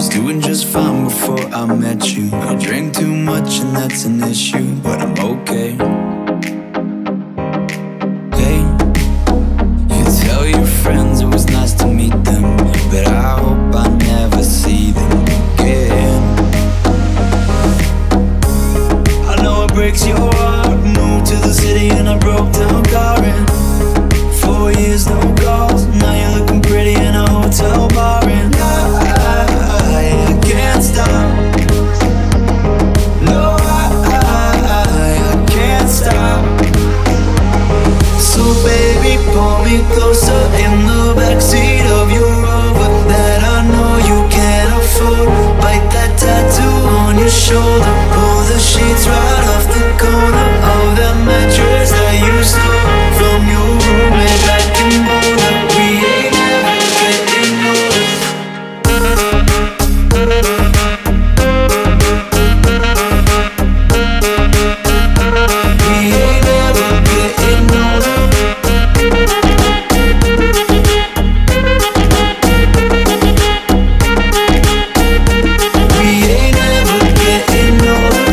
was doing just fine before I met you. I drank too much and that's an issue, but I'm okay. Hey, you tell your friends it was nice to meet them, but I hope I never see them again. I know it breaks your heart. Moved to the city and I broke down crying. 4 years, no calls. Now you're looking pretty in a hotel bar, and I can't stop. No, I can't stop. So baby, pull me closer in the backseat of your Rover that I know you can't afford. Bite that tattoo on your shoulder. Pull the sheets right off the corner of that mattress that you stole from your roommate back in Boulder. We ain't never getting older. We ain't never getting older. We ain't never getting older.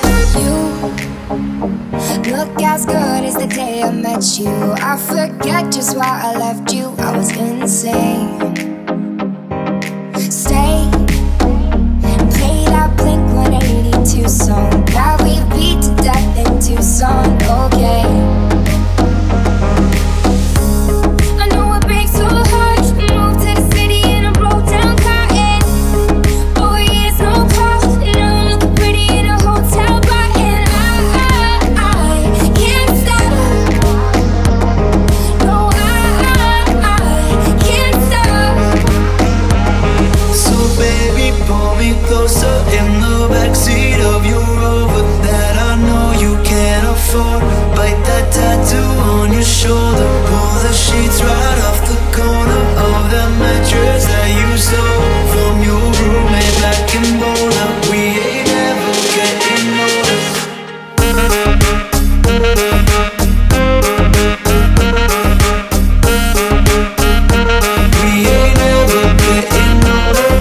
You look as good as the day I met you. I forget just why I left you. I was insane. Stay and play that Blink-182 song that we beat to death in Tucson. Okay. I know it breaks your heart. Moved to the city and I broke down crying. 4 years, no calls. Now I'm looking pretty in a hotel bar, and I can't stop. No, I can't stop. So baby, pull me closer in the backseat of your Rover that I know you can't afford. Bite that tattoo on your shoulder. Pull the sheets right off the corner of that mattress that you stole from your roommate back in Boulder. We ain't never getting older. We ain't never getting older.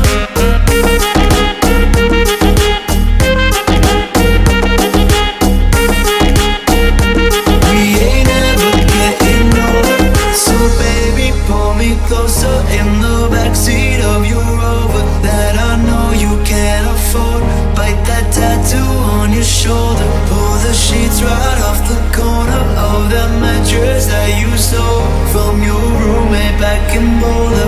We ain't never getting older. So baby, pull me closer in the backseat of your Rover that I know you can't afford. Bite that tattoo on your shoulder. Pull the sheets right off the corner of that mattress that you stole from your roommate back in Boulder.